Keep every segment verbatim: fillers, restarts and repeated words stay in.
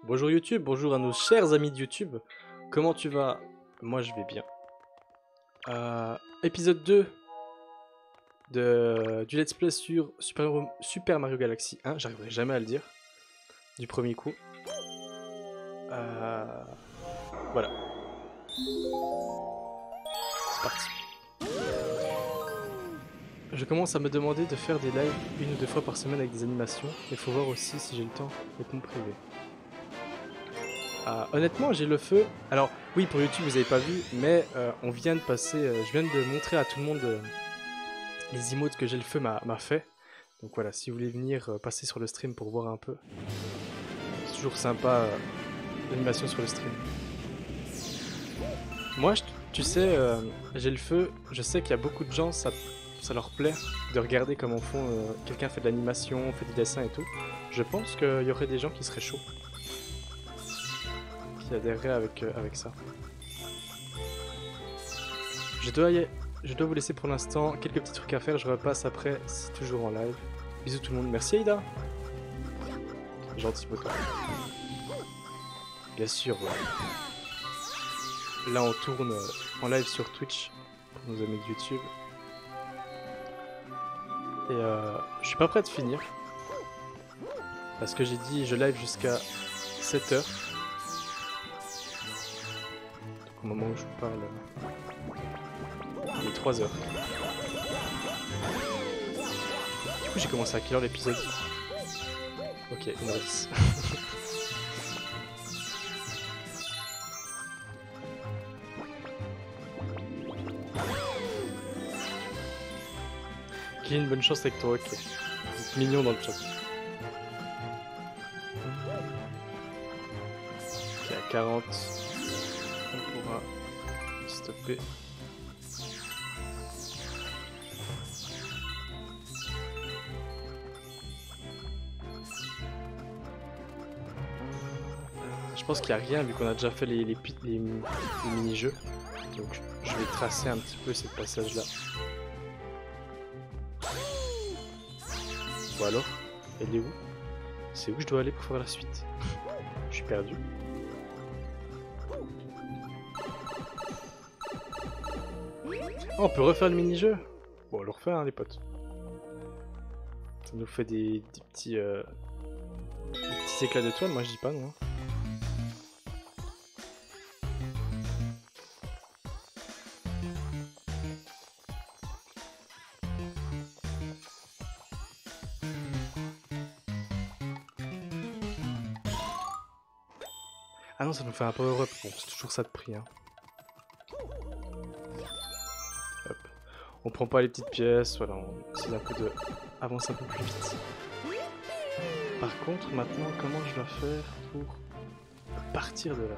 Bonjour YouTube, bonjour à nos chers amis de YouTube. Comment tu vas? Moi je vais bien. Euh, épisode deux de, du let's play sur Super, Super Mario Galaxy un, j'arriverai jamais à le dire, du premier coup. Euh, voilà. C'est parti. Je commence à me demander de faire des lives une ou deux fois par semaine avec des animations. Il faut voir aussi si j'ai le temps avec mon privé. Euh, honnêtement, j'ai le feu. Alors, oui, pour YouTube, vous avez pas vu, mais euh, on vient de passer. Euh, je viens de montrer à tout le monde euh, les emotes que j'ai le feu m'a fait. Donc voilà, si vous voulez venir euh, passer sur le stream pour voir un peu, c'est toujours sympa euh, l'animation sur le stream. Moi, je, tu sais, euh, j'ai le feu. Je sais qu'il y a beaucoup de gens, ça, ça leur plaît de regarder comment font. Euh, quelqu'un fait de l'animation, fait des dessins et tout. Je pense qu'il y aurait des gens qui seraient chauds. Adhérer avec, euh, avec ça. Je dois, y... je dois vous laisser pour l'instant. Quelques petits trucs à faire. Je repasse après. C'est toujours en live. Bisous tout le monde. Merci Aïda. Gentil pour toi. Bien sûr. Ouais. Là on tourne en live sur Twitch pour nos amis de YouTube. Et euh, je suis pas prêt de finir. Parce que j'ai dit je live jusqu'à sept heures. Au moment où je vous parle, il est trois heures. Du coup, j'ai commencé à quelle heure l'épisode? Ok, une heure dix. Kylian, bonne chance avec toi, ok. Vous êtes mignon dans le chat. Ok, à quarante. On pourra stopper. Je pense qu'il n'y a rien vu qu'on a déjà fait les, les, les, les mini-jeux. Donc je vais tracer un petit peu ce passage là. Ou alors, elle est où? C'est où je dois aller pour faire la suite? Je suis perdu. Oh, on peut refaire le mini-jeu? Bon, on le refait, hein, les potes. Ça nous fait des, des petits, euh, des petits éclats d'étoiles, moi je dis pas non. Ah non, ça nous fait un power-up. Bon, c'est toujours ça de prix, hein. Hop. On prend pas les petites pièces, voilà, on essaie un peu de avancer un peu plus vite. Par contre, maintenant, comment je dois faire pour partir de là?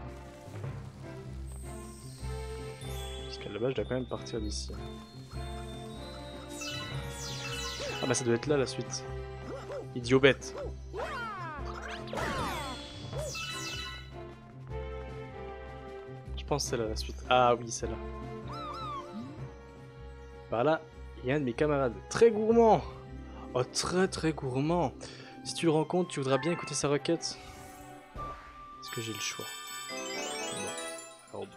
Parce qu'à la base, je dois quand même partir d'ici. Ah bah ça doit être là la suite. Idiot bête. Je pense que c'est là la suite. Ah oui, c'est là. Par là, il y a un de mes camarades très gourmand. Oh, très très gourmand. Si tu le rencontres, tu voudras bien écouter sa requête. Est-ce que j'ai le choix? Non. Alors...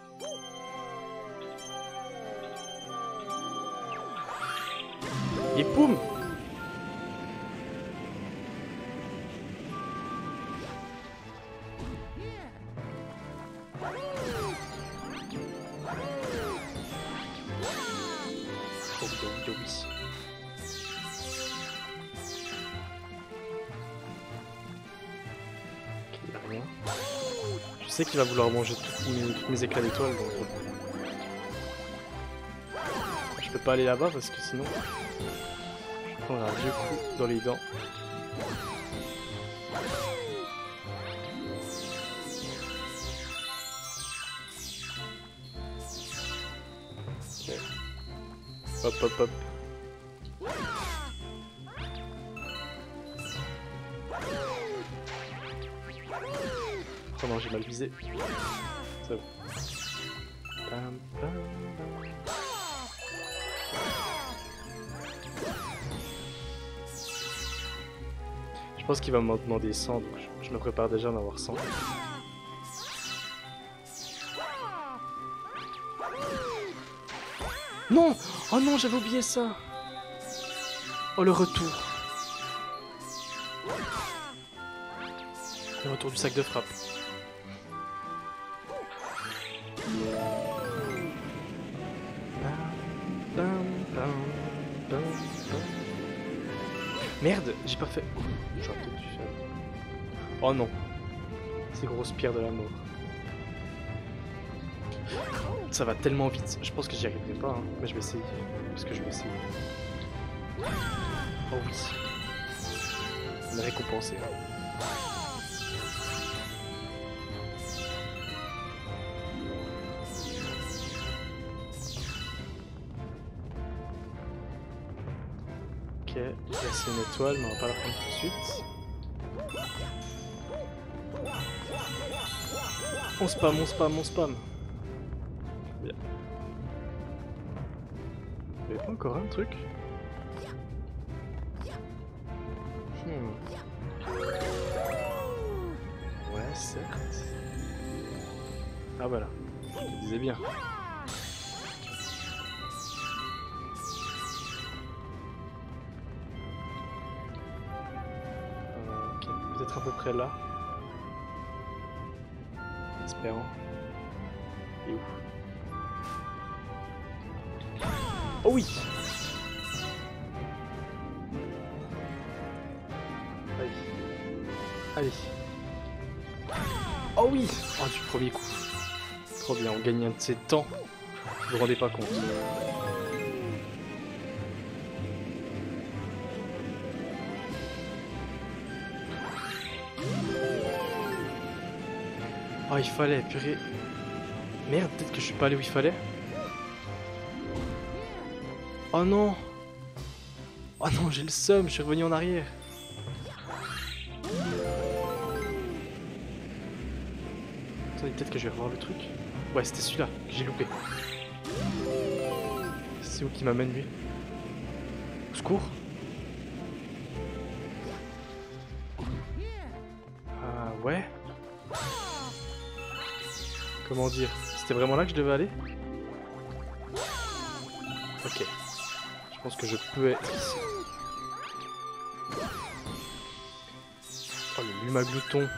Et boum! Je sais qu'il va vouloir manger tous mes, mes éclats d'étoiles, donc je peux pas aller là-bas parce que sinon je prendrai un vieux coup dans les dents. Ok. Hop hop hop. Oh non, j'ai mal visé. Ça va. Pam, pam, pam. pense qu'il va m'en demander cent, donc je, je me prépare déjà à en avoir cent. Non! Oh non, j'avais oublié ça! Oh, le retour! Le retour du sac de frappe. Merde, j'ai pas fait... Oh, j'aurais peut-être dû faire... Oh non. Ces grosses pierres de la mort. Ça va tellement vite, je pense que j'y arriverai pas, hein. Mais je vais essayer. Parce que je vais essayer. Oh oui. On est récompensé. Ok, là c'est une étoile, mais on va pas la prendre tout de suite. On spam, on spam, on spam. Bien. Il y avait pas encore un truc? Hmm. Ouais, certes. Ah voilà, je le disais bien. Euh, ok, peut-être à peu près là. Espérant. Et où? Oh oui! Allez. Allez. Oh oui! Oh, du premier coup. Trop bien, on gagne un de ces temps. Vous vous rendez pas compte. Oh, il fallait, purée. Merde, peut-être que je suis pas allé où il fallait. Oh non! Oh non, j'ai le seum, je suis revenu en arrière. Attendez, peut-être que je vais revoir le truc. Ouais, c'était celui-là que j'ai loupé. C'est où qui m'amène lui? Au secours? Ah ouais? Comment dire? C'était vraiment là que je devais aller? Ok. Je pense que je peux être ici. Oh, le lumaglouton.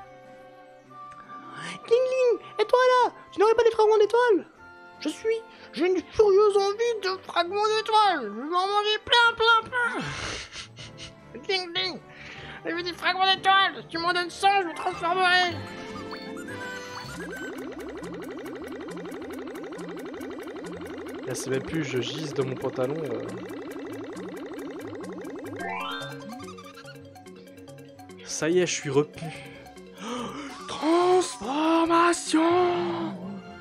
Ling Ling! Et toi là? Tu n'aurais pas des fragments d'étoiles? Je suis... J'ai une furieuse envie de fragments d'étoiles! Je veux en manger plein, plein, plein! Ling Ling! Je veux des fragments d'étoiles! Si tu m'en donnes cent, je me transformerai! Là, c'est même plus je gisse dans mon pantalon. Euh... Ça y est, je suis repu. Transformation!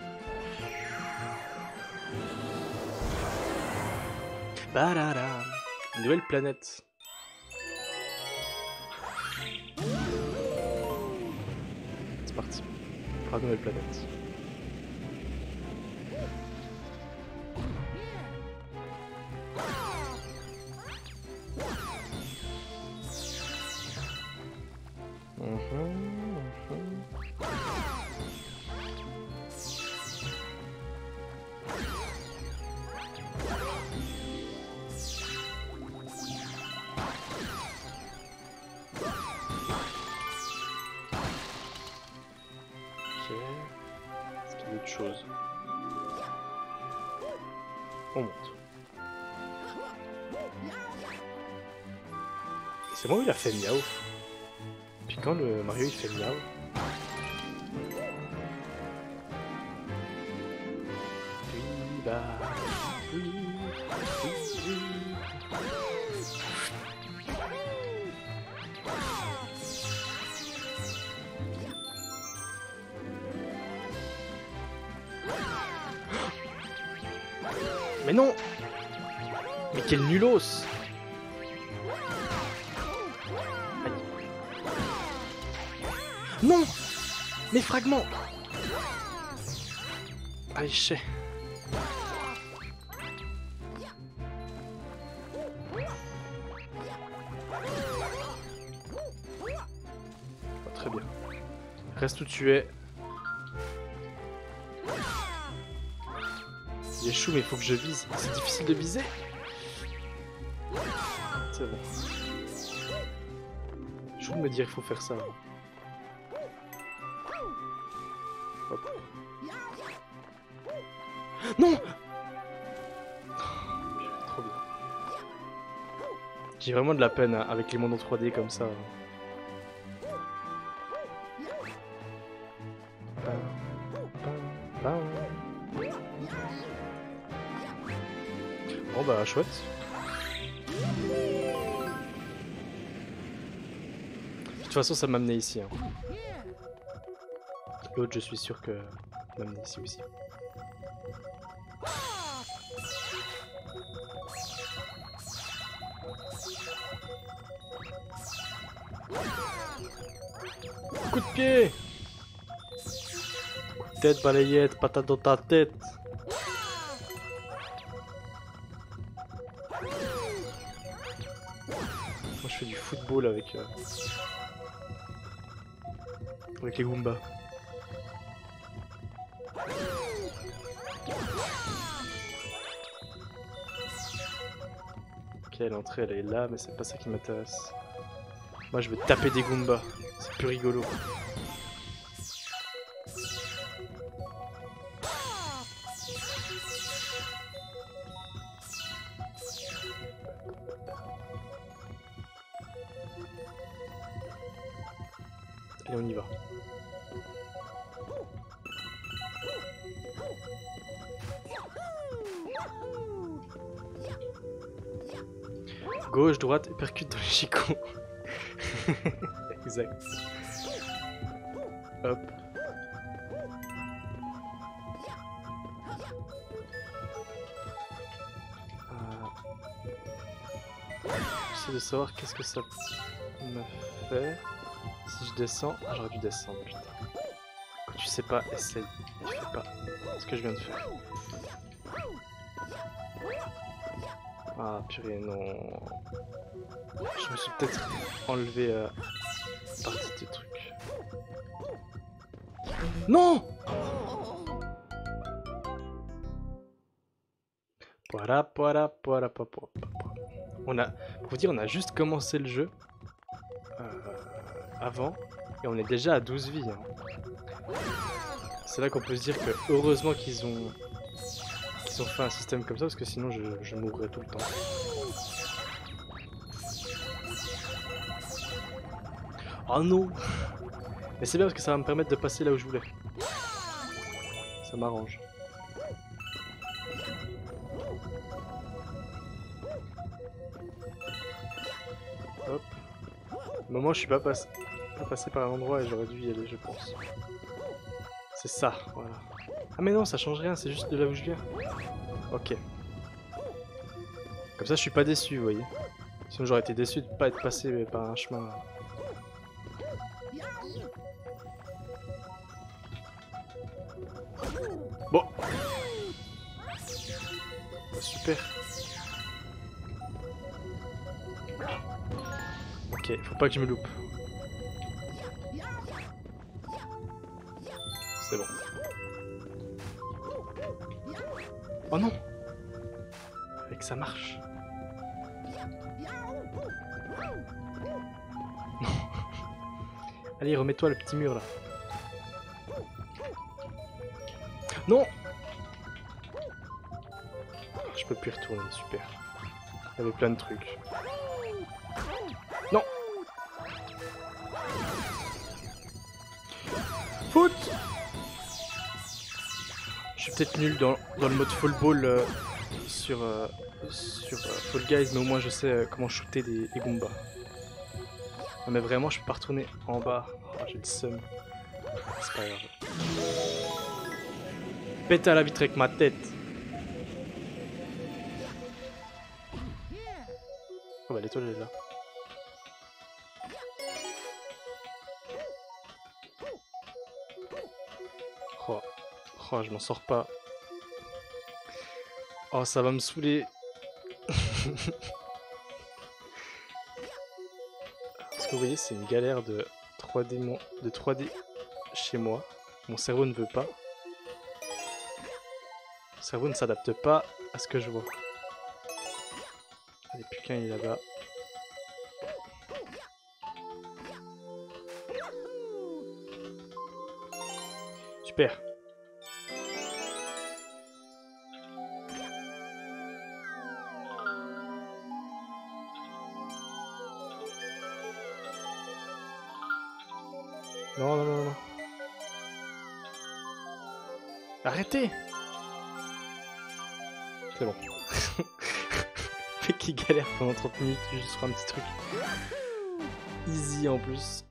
Badada. Une nouvelle planète. C'est parti. Pour la nouvelle planète. Est-ce qu'il y a autre chose? On monte. C'est moi où il a fait miaou. Puis quand le Mario il fait miaou. Oui, bah. Oui. Oui, oui. Mais non! Mais quel nulos! Aïe. Non! Mes fragments! Allez, je sais. Très bien. Reste où tu es. Il est chou, mais il faut que je vise. C'est difficile de viser. C'est bon. Je veux me dire qu'il faut faire ça. Hop. Non! Trop bien. J'ai vraiment de la peine avec les mondes en trois D comme ça. Bon bah chouette. De toute façon ça m'a amené ici. Hein. L'autre je suis sûr que m'a amené ici aussi. Coup de pied! Coup de tête, balayette, patate dans ta tête. Moi je fais du football avec, euh, avec les Goombas. Ok, l'entrée elle est là, mais c'est pas ça qui m'intéresse. Moi je veux taper des Goombas, c'est plus rigolo. Allez, on y va. Gauche, droite et percute dans les chicots. Exact. Hop. Euh... J'essaie de savoir qu'est-ce que ça me fait. Si je descends, ah, j'aurais dû descendre, putain. Quand tu sais pas, essaye. Tu fais pas ce que je viens de faire. Ah purée, non. Je me suis peut-être enlevé euh, partie de trucs. Non! Voilà, voilà, voilà, voilà. On a, pour vous dire, on a juste commencé le jeu euh, avant et on est déjà à douze vies. Hein. C'est là qu'on peut se dire que heureusement qu'ils ont, qu'ils ont fait un système comme ça parce que sinon je, je mourrais tout le temps. Oh non! Mais c'est bien parce que ça va me permettre de passer là où je voulais. Ça m'arrange. Hop. Au moment où je suis pas, passe... pas passé par un endroit et j'aurais dû y aller, je pense. C'est ça, voilà. Ah mais non, ça change rien, c'est juste de là où je viens. Ok. Comme ça je suis pas déçu, vous voyez. Sinon j'aurais été déçu de pas être passé par un chemin. Bon. Oh, super. Ok, faut pas que je me loupe. C'est bon. Oh non! Avec ça marche. Non. Allez, remets-toi le petit mur là. Non! Je peux plus retourner, super. Il y avait plein de trucs. Non! Foot! Je suis peut-être nul dans, dans le mode fall ball euh, sur, euh, sur euh, Fall Guys, mais au moins je sais euh, comment shooter des, des Goombas. Non mais vraiment, je peux pas retourner en bas. Oh, j'ai le seum. C'est pas grave. Pète à la vitre avec ma tête. Oh bah l'étoile elle est là. Oh, oh je m'en sors pas. Oh ça va me saouler. Parce que vous voyez c'est une galère de trois D, mon... de trois D chez moi. Mon cerveau ne veut pas. Mon cerveau ne s'adapte pas à ce que je vois. Allez, plus qu'un, il est là-bas. Super. Non, non, non, non. Arrêtez! C'est bon. Le mec qui galère pendant trente minutes juste sur un petit truc. Easy en plus.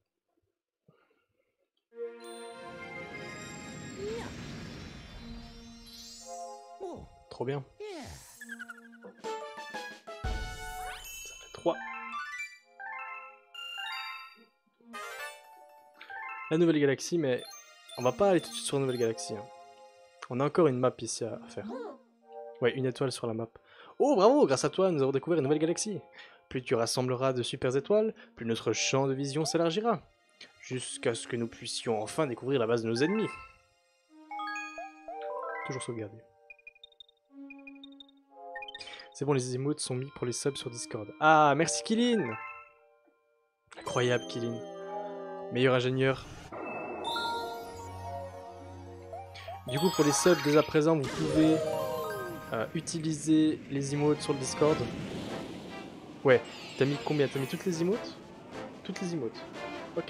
Trop bien. Ça fait trois. La nouvelle galaxie, mais on va pas aller tout de suite sur la nouvelle galaxie. Hein. On a encore une map ici à faire. Ouais, une étoile sur la map. Oh bravo, grâce à toi, nous avons découvert une nouvelle galaxie. Plus tu rassembleras de super étoiles, plus notre champ de vision s'élargira. Jusqu'à ce que nous puissions enfin découvrir la base de nos ennemis. Toujours sauvegarder. C'est bon, les emotes sont mis pour les subs sur Discord. Ah, merci Kilin. Incroyable Kilin. Meilleur ingénieur. Du coup, pour les subs, dès à présent, vous pouvez euh, utiliser les emotes sur le Discord. Ouais, t'as mis combien? T'as mis toutes les emotes? Toutes les emotes. Ok.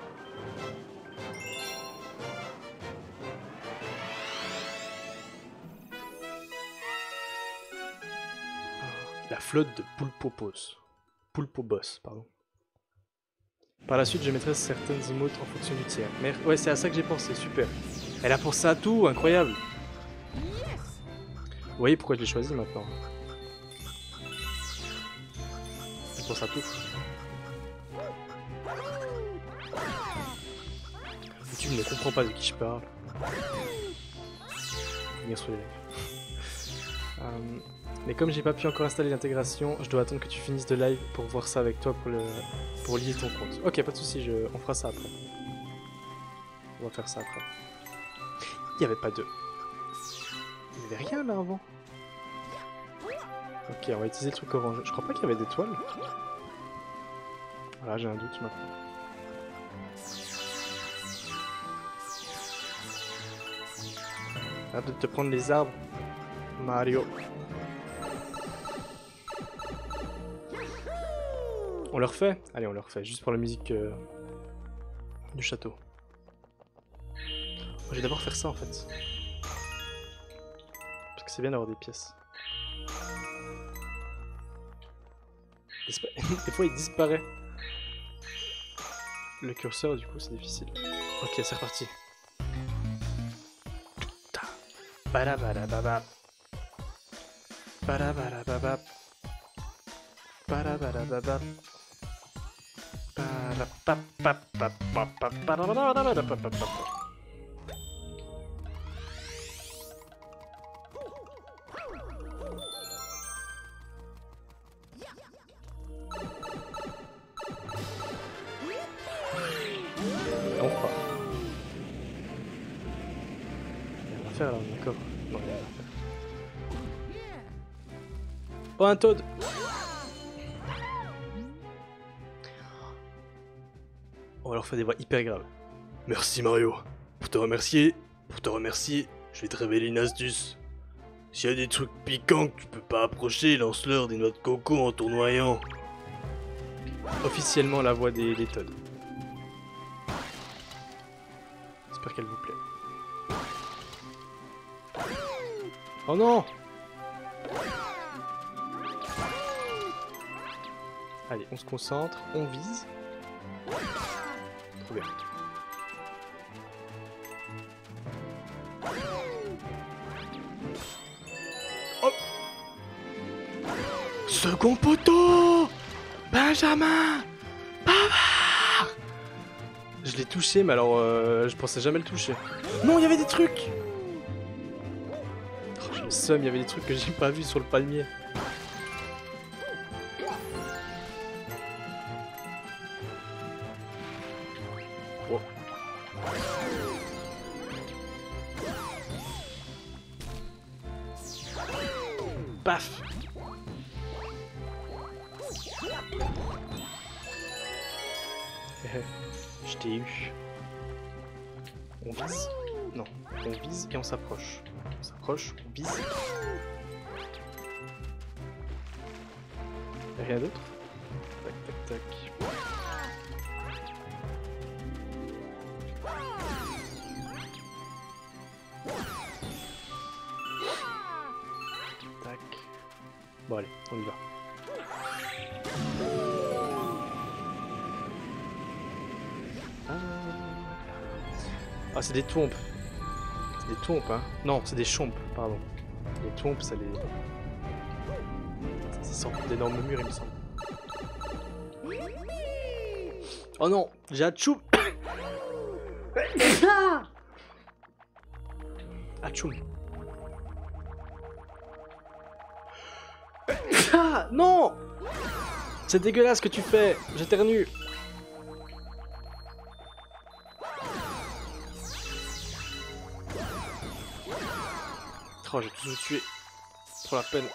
La flotte de Pulpopos. Pulpobos, pardon. Par la suite, je mettrai certaines emotes en fonction du tiers. Mais ouais, c'est à ça que j'ai pensé, super. Elle a pensé à tout, incroyable. Vous voyez pourquoi je l'ai choisi maintenant. Elle pense à tout. YouTube ne comprend pas de qui je parle. Venir sur les lives. euh, mais comme j'ai pas pu encore installer l'intégration, je dois attendre que tu finisses de live pour voir ça avec toi pour le pour lier ton compte. Ok, pas de soucis, je... on fera ça après. On va faire ça après. Il n'y avait pas de... Il n'y avait rien là avant. Ok, on va utiliser le truc orange. Je crois pas qu'il y avait d'étoiles. Voilà, j'ai un doute maintenant. Arrête de te prendre les arbres, Mario. On le refait? Allez, on le refait, juste pour la musique euh, du château. Je vais d'abord faire ça en fait. Parce que c'est bien d'avoir des pièces. Des fois il disparaît. Le curseur du coup c'est difficile. Ok, c'est reparti. Barabarababa. Barabarababa. Barabarababa. On repart. Il y a rien à faire là, d'accord. Non, il y a rien à faire. Oh, un Toad! On leur fait des voix hyper graves. Merci Mario. Pour te remercier, pour te remercier, je vais te révéler une astuce. S'il y a des trucs piquants que tu peux pas approcher, lance-leur des noix de coco en tournoyant. Officiellement la voix des, des Toads. J'espère qu'elle vous plaît. Oh non! Allez, on se concentre, on vise. Trop bien. Oh! Second poteau! Benjamin! Bavard! Je l'ai touché, mais alors euh, je pensais jamais le toucher. Non, il y avait des trucs! Oh, j'ai le seum, il y avait des trucs que j'ai pas vus sur le palmier. Oh. Paf. Je t'ai eu. On vise. Non, on vise et on s'approche. On s'approche, on vise. Rien d'autre. Tac, tac, tac. Tac. Bon allez, on y va. Ah, c'est des tombes. C'est des tombes, hein. Non, c'est des chompes, pardon. Les tombes, ça les... C'est sorti d'énormes murs, il me semble. Oh non, j'ai un tchoum. Atchoum. Ah, non. C'est dégueulasse ce que tu fais. J'éternue. Oh, j'ai tous tué. Trop la peine.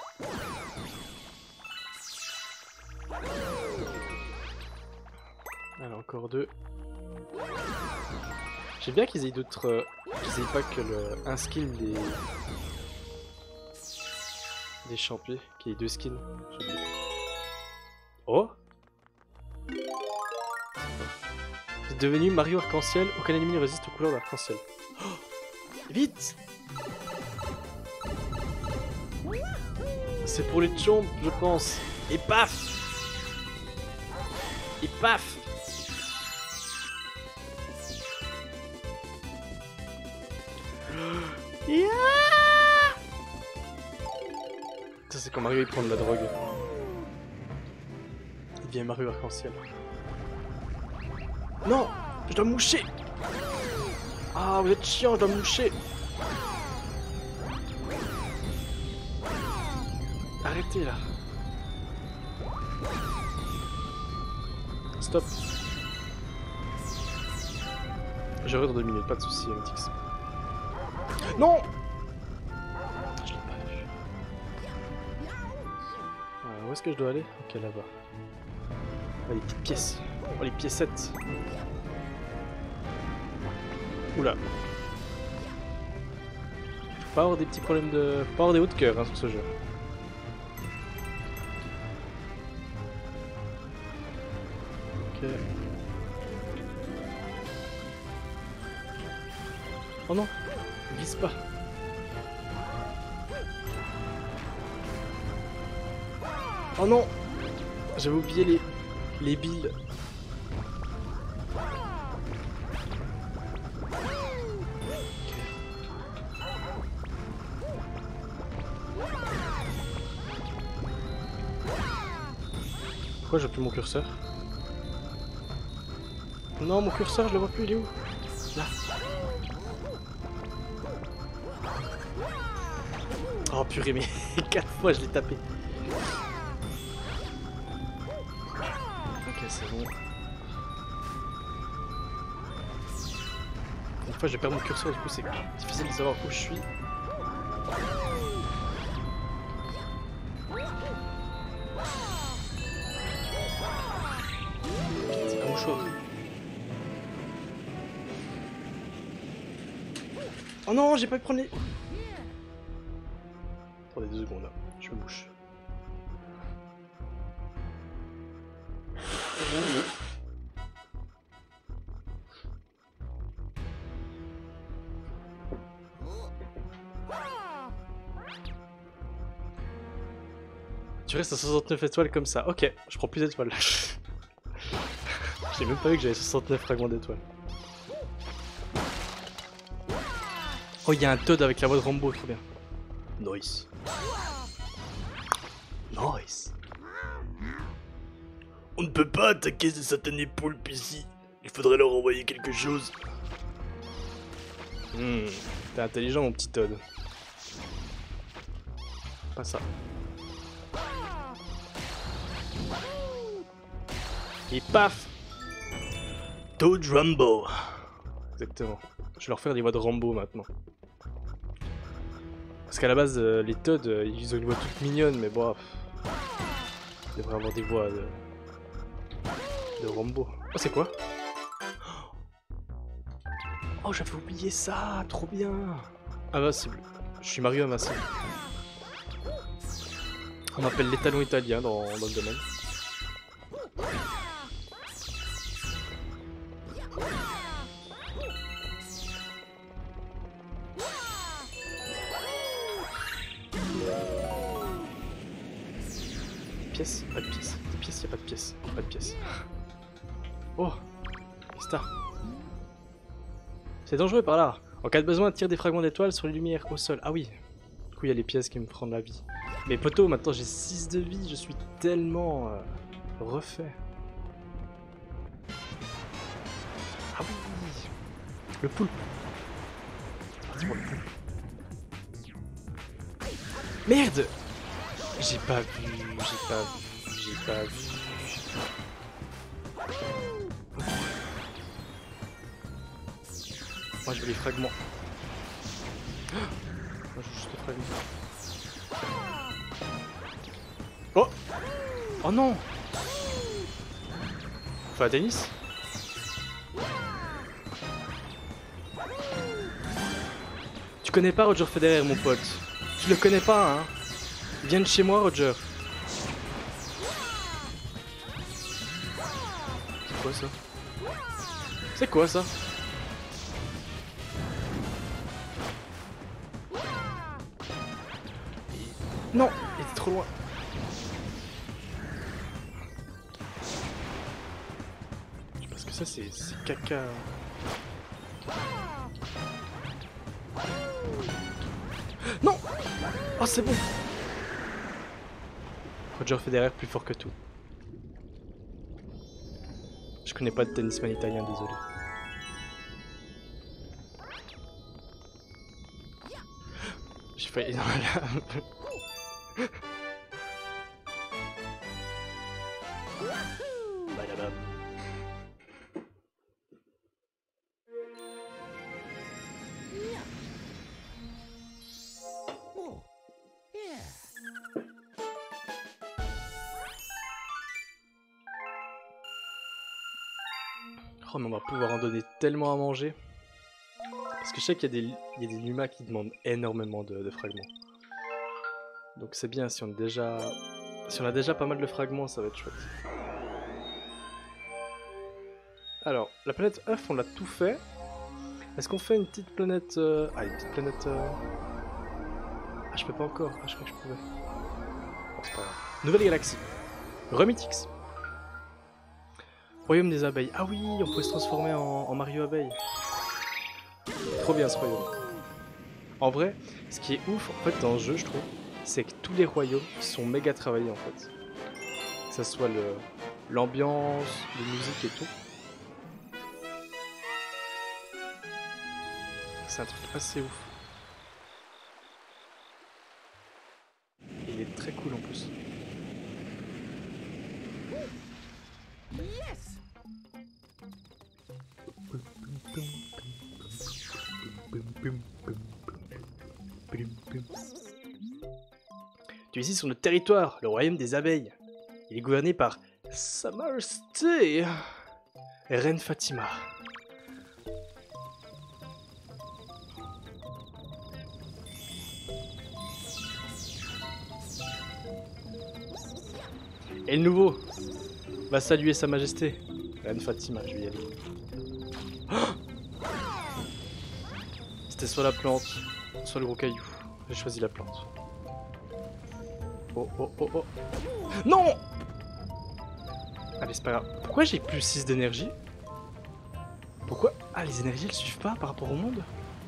Alors, encore deux. J'aime bien qu'ils aient d'autres... Euh, qu'ils aient pas que le... un skin des... des champions, qu'il y ait deux skins. Oh! C'est devenu Mario Arc-en-Ciel, aucun ennemi ne résiste aux couleurs de l'arc-en-ciel. Oh, vite! C'est pour les chompes, je pense. Et paf! Et paf! Yeah! Ça c'est quand Mario il prend de la drogue. Il devient Mario Arc-en-Ciel. Non! Je dois moucher! Ah, vous êtes chiant, je dois moucher! Arrêtez là. Stop. Je reviens dans deux minutes, pas de soucis, Mythix. Non! Je l'ai pas vu. Alors, où est-ce que je dois aller? Ok, là-bas. Oh, les petites pièces. Oh, les piécettes. Oula. Faut pas avoir des petits problèmes de... Faut pas avoir des hauts de cœur hein, sur ce jeu. Ok. Oh non! Vise pas! Oh non! J'avais oublié les... les billes. Pourquoi j'ai plus mon curseur? Non, mon curseur, je le vois plus, il est où? Là. Oh purée, mais quatre fois je l'ai tapé. Ok, c'est bon. Une fois je perds mon curseur, du coup c'est difficile de savoir où je suis. C'est pas chaud. Oh non, j'ai pas pu prendre les... Attendez deux secondes là, je me bouche. Tu restes à soixante-neuf étoiles comme ça. Ok, je prends plus d'étoiles. J'ai même pas vu que j'avais soixante-neuf fragments d'étoiles. Oh, il y a un Toad avec la voix de Rambo, trop bien. Nice. Nice. On ne peut pas attaquer ces satanés poulpes ici. Il faudrait leur envoyer quelque chose. Hmm, t'es intelligent mon petit Toad. Pas ça. Et paf! Toad Rambo. Exactement. Je vais leur faire des voix de Rambo maintenant. Parce qu'à la base, euh, les Toads, euh, ils ont une voix toute mignonne, mais bon... Ils devraient avoir des voix de... de Rambo. Oh, c'est quoi? Oh, j'avais oublié ça, trop bien. Invincible. Je suis Mario invincible. On m'appelle l'étalon italien dans, dans le domaine. Pièces, pas de pièces. Des pièces, y'a pas de pièces. Pas de pièces. Oh, Star. C'est dangereux par là. En cas de besoin, tire des fragments d'étoiles sur les lumières au sol. Ah oui. Du coup, il y a les pièces qui me feront de la vie. Mais poto, maintenant j'ai six de vie. Je suis tellement euh, refait. Ah oui. Le poulpe. C'est parti pour le poulpe. Merde. J'ai pas vu. J'ai pas vu. J'ai pas vu. Moi je veux les fragments. Moi je veux juste les fragments. Oh. Oh non. Enfin tennis. Tu connais pas Roger Federer mon pote. Tu le connais pas hein. Viens de chez moi Roger. C'est quoi ça? C'est quoi ça? Non, il était trop loin. Parce que ça c'est caca. Non. Oh c'est bon. Roger Federer plus fort que tout. Je connais pas de tennisman italien, désolé. J'ai failli dans la lame. Badabam. Oh mais on va pouvoir en donner tellement à manger. Parce que je sais qu'il y a des, il y a des Lumas qui demandent énormément de, de fragments. Donc c'est bien, si on, est déjà... si on a déjà pas mal de fragments, ça va être chouette. Alors, la planète œuf, on l'a tout fait. Est-ce qu'on fait une petite planète... Euh... Ah, une petite planète... Euh... Ah, je peux pas encore. Ah, je crois que je pouvais. Bon, c'est pas grave. Nouvelle galaxie. Remitix. Royaume des abeilles. Ah oui, on pouvait se transformer en, en Mario abeille. Trop bien ce royaume. En vrai, ce qui est ouf en fait dans le jeu, je trouve, c'est que tous les royaumes sont méga travaillés en fait. Que ça soit le l'ambiance, les musiques et tout. C'est un truc assez ouf. Et il est très cool en plus. Yes. Tu es ici sur notre territoire, le royaume des abeilles. Il est gouverné par Sa Majesté, Reine Fatima. Et le nouveau va saluer Sa Majesté, Reine Fatima, je vais y aller. Oh, c'était soit la plante, soit le gros caillou. J'ai choisi la plante. Oh oh oh oh. Non! Ah mais c'est pas grave. Pourquoi j'ai plus six d'énergie? Pourquoi? Ah les énergies elles suivent pas par rapport au monde?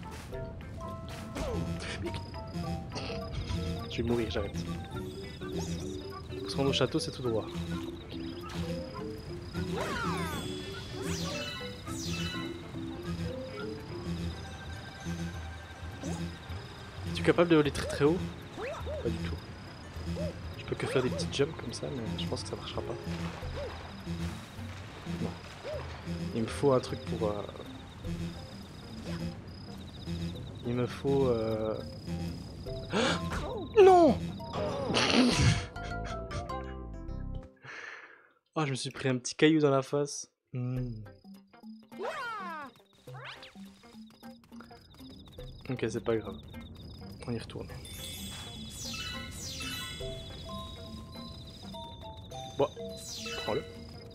Mais... Je vais mourir, j'arrête. Pour se rendre au château c'est tout droit. Es-tu capable de voler très très haut? Pas du tout. Je peux que faire des petits jumps comme ça, mais je pense que ça marchera pas. Non. Il me faut un truc pour... Euh... Il me faut... Euh... Non. Ah, oh, je me suis pris un petit caillou dans la face. Mmh. Ok, c'est pas grave. On y retourne. Bon, prends-le.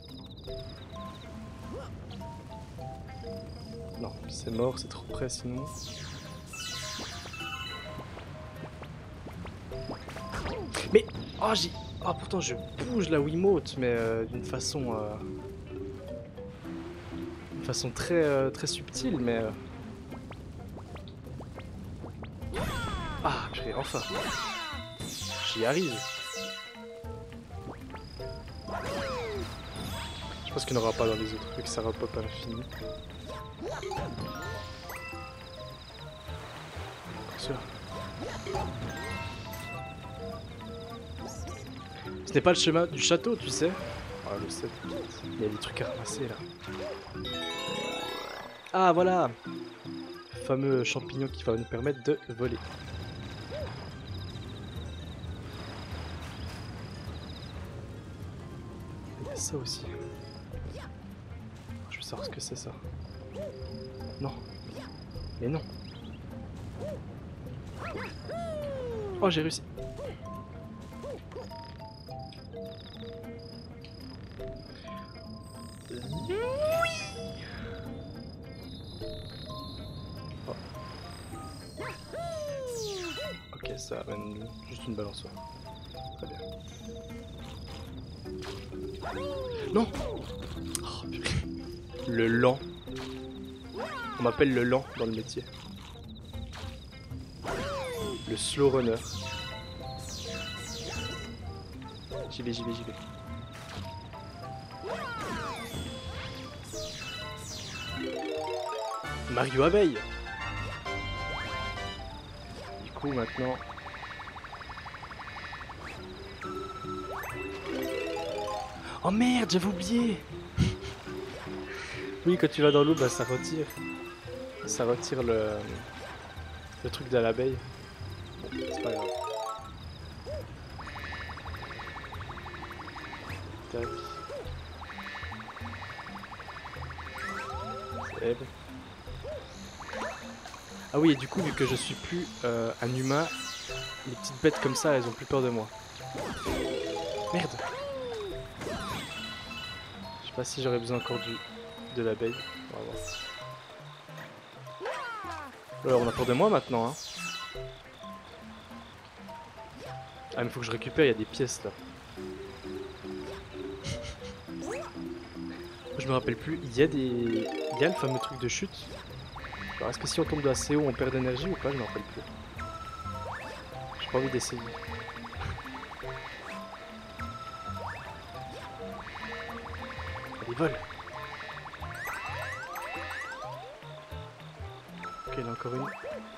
Non, c'est mort, c'est trop près sinon. Mais, oh j'ai... Ah, oh, pourtant je bouge la Wiimote, mais euh, d'une façon... Euh... D'une façon très, euh, très subtile, mais... Euh... Ah, purée, enfin. J'y arrive. Je pense qu'il n'y en aura pas dans les autres, vu que ça repop à l'infini. Sûr. Ce n'est pas le chemin du château, tu sais. Ah, le sept, il y a des trucs à ramasser là. Ah, voilà. Le fameux champignon qui va nous permettre de voler. Il y a ça aussi. Je veux savoir ce que c'est ça. Non. Mais non. Oh, j'ai réussi. Oh. Ok, ça amène juste une balançoire. Très bien. Non. Oh, le lent. On m'appelle le lent dans le métier. Le slow runner. J'y vais, j'y vais, j'y vais. Mario Abeille. Du coup maintenant... Oh merde, j'avais oublié. Oui, quand tu vas dans l'eau, bah ça retire. Ça retire le... Le truc de l'abeille. Bon, c'est pas grave. Tac. C'est bon. Ah oui, et du coup, vu que je suis plus euh, un humain, les petites bêtes comme ça, elles ont plus peur de moi. Merde. Je sais pas si j'aurais besoin encore du de l'abeille. On va voir. Alors, on a peur de moi maintenant, hein. Ah, mais faut que je récupère, il y a des pièces là. Je me rappelle plus, il y a des... Il y a le fameux truc de chute. Alors, est-ce que si on tombe de assez haut, on perd d'énergie ou pas? Je me rappelle plus. J'ai pas envie d'essayer. Allez, vole. Ok, il y en a encore une.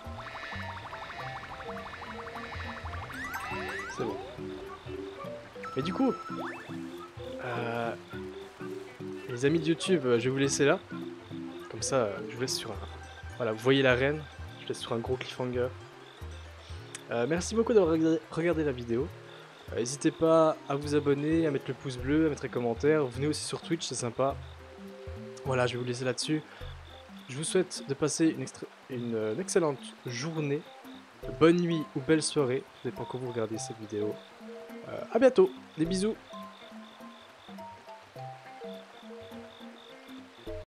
C'est bon. Mais du coup, euh, les amis de YouTube, je vais vous laisser là. Comme ça, je vous laisse sur un... Voilà, vous voyez l'arène. Je vous laisse sur un gros cliffhanger. Euh, merci beaucoup d'avoir regardé la vidéo. N'hésitez euh, pas à vous abonner, à mettre le pouce bleu, à mettre un commentaire. Venez aussi sur Twitch, c'est sympa. Voilà, je vais vous laisser là-dessus. Je vous souhaite de passer une, une, une excellente journée, bonne nuit ou belle soirée. Ça dépend quand vous regardez cette vidéo. Euh, à bientôt, des bisous.